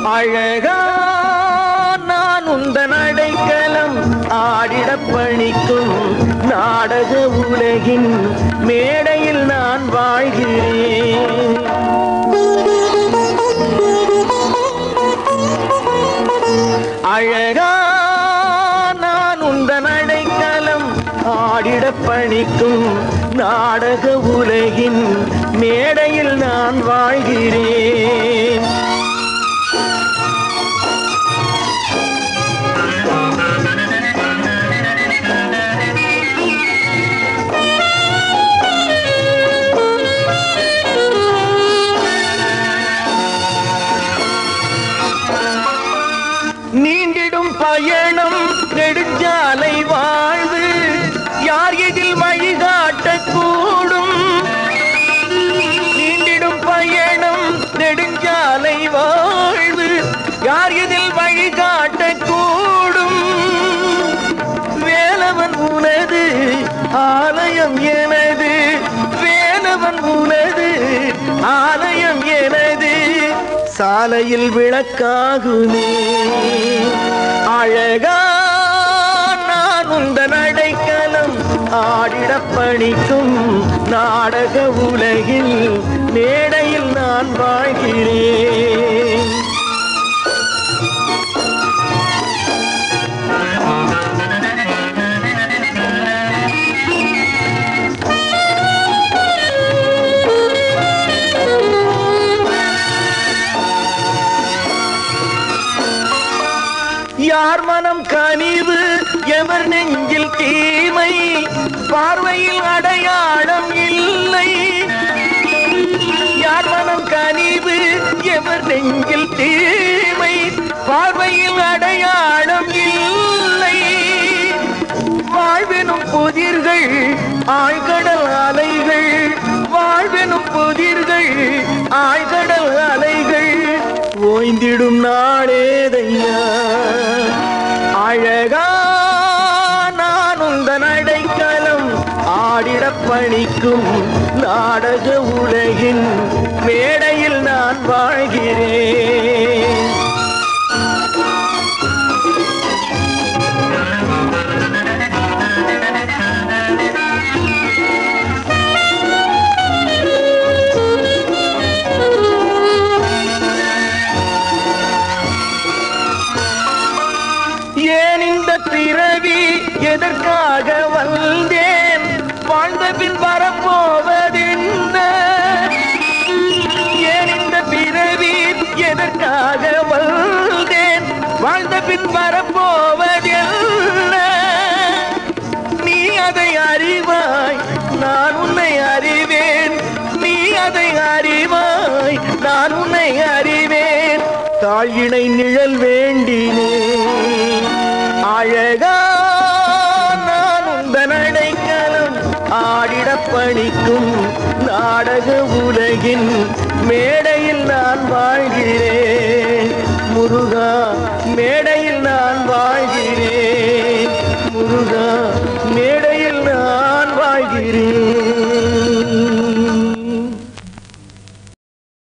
அழகா நான் உந்தன் அடைக்கலம் ஆடிடப் பணிக்கும் நாடக உலகின் மேடையில் நான் வாழ்கிறேன். அழகா நான் உந்தன் அடைக்கலம் ஆடிடப் பணிக்கும் நாடக உலகின் மேடையில் நான் வாழ்கிறேன். நீண்டிடும் பயணம் நெடுஞ்சாலை வாழ்வு யார் இதில் வழிகாட்டக்கூடும்? நீண்டிடும் பயணம் நெடுஞ்சாலை வாழ்வு யார் இதில் வழிகாட்டக்கூடும்? வேலவன் உனது ஆலயம் எனது, வேலவன் உனது ஆலயம் எனது, சாலையில் விளக்காகுமே. அழகா நான் உந்தன் அடைக்கலம் ஆடிடப் பணிக்கும் நாடக உலகில் மேடையில் நான் வாழ்கிறேன். யார் மனம் கனிவு எவர் நெஞ்சில் தீமை, பார்வையில் அடையாளம் இல்லை. யார் மனம் கனிவு எவர் நெஞ்சில் தீமை, பார்வையில் அடையாளம் இல்லை. வாழ்வெனும் புதிர்கள் ஆழ்கடல் அலைகள், வாழ்வெனும் புதிர்கள் ஆழ்கடல் அலைகள் ஓய்ந்திடும் நாளேதையா. அழகா நான் உந்தன் அடைக்கலம் ஆடிடப் பணிக்கும் நாடக உலகின் மேடையில் நான் வாழ்கிறேன். ஏன் இந்த பிறவி எதற்காக வந்தேன், வாழ்ந்த பின் வரப்போவதென்ன? ஏன் இந்த பிறவி எதற்காக வந்தேன், வாழ்ந்த பின் வரப்போவதென்ன? நீ அதை அறிவாய், நான் உன்னை அறிவேன். நீ அதை அறிவாய், நான் உன்னை அறிவேன். தாழினை நிழல் வேண்டினேன். அழகா நான் உந்தன் அடைக்கலம் ஆடிடப் பணிக்கும் நாடக உலகின் மேடையில் நான் வாழ்கிறேன். முருகா மேடையில் நான் வாழ்கிறேன். முருகா மேடையில் நான் வாழ்கிறேன்.